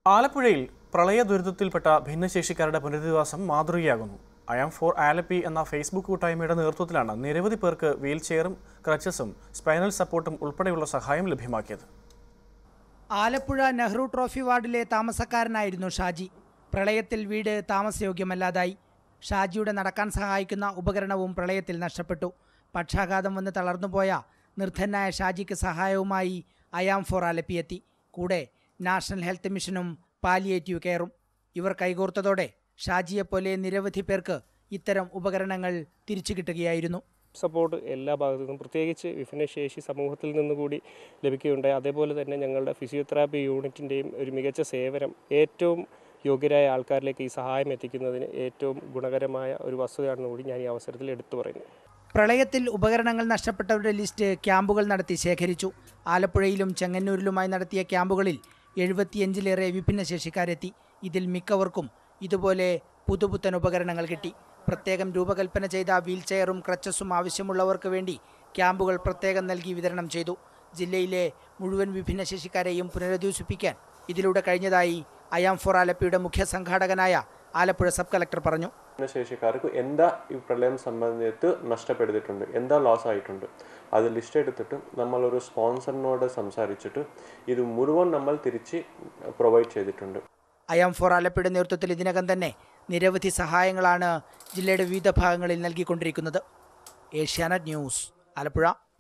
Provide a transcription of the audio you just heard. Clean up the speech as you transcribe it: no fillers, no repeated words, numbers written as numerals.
ആലപ്പുഴയിൽ പ്രളയ ദുരിതത്തിൽപ്പെട്ട ഭിന്നശേഷിക്കാരുടെ പുനരധിവാസം മാതൃകയാകുന്നു. ഐ ആം ഫോർ ആലപ്പി എന്ന ഫേസ്ബുക്ക് കൂട്ടായ്മയുടെ നേതൃത്വത്തിലാണ് നിരവധി പേർക്ക് വീൽചെയറും ക്രച്ചസും സ്പൈനൽ സപ്പോർട്ടും ഉൾപ്പെടെയുള്ള സഹായം ലഭ്യമാക്കിയത്. ആലപ്പുഴ നെഹ്റു ട്രോഫി വാർഡിലെ താമസക്കാരനായിരുന്നു ഷാജി. പ്രളയത്തിൽ വീട് താമസയോഗ്യമല്ലാതായി. ഷാജിയുടെ നടക്കാൻ സഹായിക്കുന്ന ഉപകരണവും പ്രളയത്തിൽ നഷ്ടപ്പെട്ടു. പക്ഷാഘാതം വന്ന് തളർന്നുപോയ നിർധനായ ഷാജിക്ക് സഹായവുമായി ഐ ആം ഫോർ ആലപ്പി എത്തി. കൂടെ നാഷണൽ ഹെൽത്ത് മിഷനും പാലിയേറ്റീവ് കെയറും. ഇവർ കൈകോർത്തതോടെ ഷാജിയെപ്പോലെ നിരവധി പേർക്ക് ഇത്തരം ഉപകരണങ്ങൾ തിരിച്ചു കിട്ടുകയായിരുന്നു. സപ്പോർട്ട് എല്ലാ ഭാഗത്തു നിന്നും, പ്രത്യേകിച്ച് ഭിന്നശേഷി സമൂഹത്തിൽ നിന്നുകൂടി ലഭിക്കുകയുണ്ടായി. അതേപോലെ തന്നെ ഞങ്ങളുടെ ഫിസിയോതെറാപ്പി യൂണിറ്റിൻ്റെയും ഒരു മികച്ച സേവനം ഏറ്റവും യോഗ്യരായ ആൾക്കാരിലേക്ക് ഈ സഹായം എത്തിക്കുന്നതിന് ഏറ്റവും ഗുണകരമായ ഒരു വസ്തുതയാണെന്ന് കൂടി ഞാൻ ഈ അവസരത്തിൽ എടുത്തു പറയുന്നു. പ്രളയത്തിൽ ഉപകരണങ്ങൾ നഷ്ടപ്പെട്ടവരുടെ ലിസ്റ്റ് ക്യാമ്പുകൾ നടത്തി ശേഖരിച്ചു. ആലപ്പുഴയിലും ചെങ്ങന്നൂരിലുമായി നടത്തിയ ക്യാമ്പുകളിൽ 75-ലേറെ വിഭിന്നശേഷിക്കാരെത്തി. ഇതിൽ മിക്കവർക്കും ഇതുപോലെ പുതുപുത്തൻ ഉപകരണങ്ങൾ കിട്ടി. പ്രത്യേകം രൂപകൽപ്പന ചെയ്ത വീൽചെയറും ക്രച്ചസും ആവശ്യമുള്ളവർക്ക് വേണ്ടി ക്യാമ്പുകൾ പ്രത്യേകം നൽകി വിതരണം ചെയ്തു. ജില്ലയിലെ മുഴുവൻ വിഭിന്നശേഷിക്കാരെയും പുനരധിവസിപ്പിക്കാൻ ഇതിലൂടെ കഴിഞ്ഞതായി ഐ ആം ഫോർ ആലപ്പിയുടെ മുഖ്യ സംഘാടകനായ ആലപ്പുഴ സബ് കളക്ടർ പറഞ്ഞു. ഭിന്നശേഷിക്കാർക്ക് എന്താ ഈ പ്രളയം സംബന്ധിച്ച് നഷ്ടപ്പെടുത്തിയിട്ടുണ്ട്, എന്താ ലോസ് ആയിട്ടുണ്ട്, അത് ലിസ്റ്റ് എടുത്തിട്ട് നമ്മളൊരു സ്പോൺസറിനോട് സംസാരിച്ചിട്ട് ഇത് മുഴുവൻ നമ്മൾ തിരിച്ച് പ്രൊവൈഡ് ചെയ്തിട്ടുണ്ട്. ഐ ആം ഫോർ ആലപ്പുഴയുടെ നേതൃത്വത്തിൽ ഇതിനകം തന്നെ നിരവധി സഹായങ്ങളാണ് ജില്ലയുടെ വിവിധ ഭാഗങ്ങളിൽ നൽകിക്കൊണ്ടിരിക്കുന്നത്. ഏഷ്യാനെറ്റ് ന്യൂസ്, ആലപ്പുഴ.